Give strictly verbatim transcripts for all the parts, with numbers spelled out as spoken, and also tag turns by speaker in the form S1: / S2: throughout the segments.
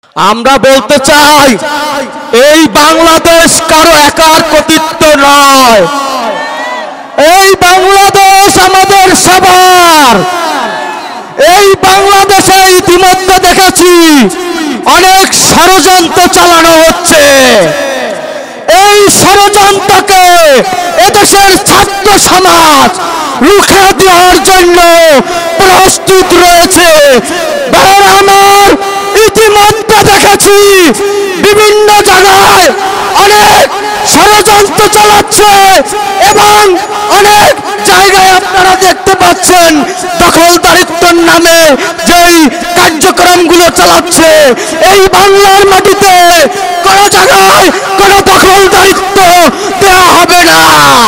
S1: আমরা বলতে চাই এই বাংলাদেশ কারো একার কর্তৃত্ব নয়, এই বাংলাদেশ আমাদের সবার। এই বাংলাদেশে ইতিমধ্যে দেখেছি অনেক ষড়যন্ত্র চালানো হচ্ছে। এই ষড়যন্ত্রকে এদেশের ছাত্র সমাজ রুখে দেওয়ার জন্য প্রস্তুত রয়েছে। আমার ইতিমধ্যে দেখেছি বিভিন্ন জায়গায় অনেক ষড়যন্ত্র চালাচ্ছে এবং অনেক জায়গায় আপনারা দেখতে পাচ্ছেন দখলদারিত্বের নামে যেই কার্যক্রমগুলো চালাচ্ছে। এই বাংলার মাটিতে কোনো জায়গায় কোনো দখলদারিত্ব দেওয়া হবে না।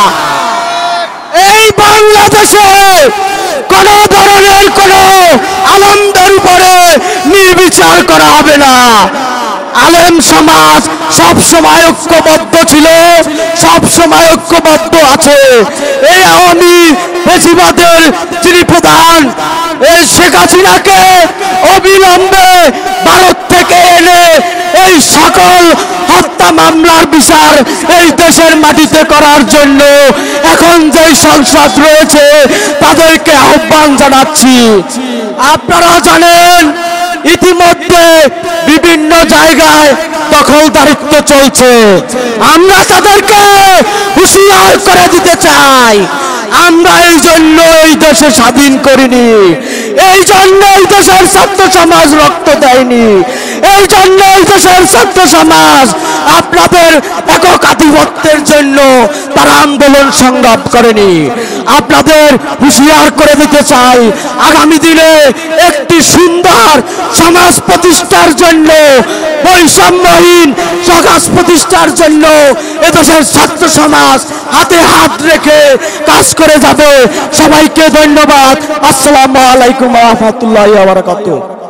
S1: এই বাংলাদেশে কোন ধরনের কোন আলেমদের উপরে নির্বিচার করা হবে না। আলেম সমাজ সব সময় ঐক্যবদ্ধ ছিল, সব সময় ঐক্যবদ্ধ আছে। এই আওয়ামী ফ্যাসিবাদের যিনি প্রধান এই শেখ হাসিনাকে অবিলম্বে ভারত থেকে এনে এই সকল হত্যা মামলার বিচার এই দেশের মাটিতে করার জন্য এখন যে সংসদ রয়েছে তাদেরকে আহ্বান জানাচ্ছি। আপনারা জানেন ইতিমধ্যে বিভিন্ন জায়গায় দখলদারিত্ব চলছে। আমরা তাদেরকে হুঁশিয়ার করে দিতে চাই, আমরা এই জন্য এই দেশে স্বাধীন করিনি, এই জন্য এই দেশের ছাত্র সমাজ রক্ত দেয়নি, এই জন্য এই দেশের ছাত্র সমাজ আপনাদের একক আধিপত্যের জন্য তারা আন্দোলন সংগ্রাম করেনি। আপনাদের হুঁশিয়ার করে দিতে চাই, আগামী দিনে একটি সুন্দর সমাজ প্রতিষ্ঠার জন্য, বৈষম্যহীন সমাজ প্রতিষ্ঠার জন্য এদেশের ছাত্র সমাজ হাতে হাত রেখে কাজ করে যাবে। সবাইকে ধন্যবাদ। আসসালামু আলাইকুম ওয়া রাহমাতুল্লাহি ওয়া বারাকাতুহু।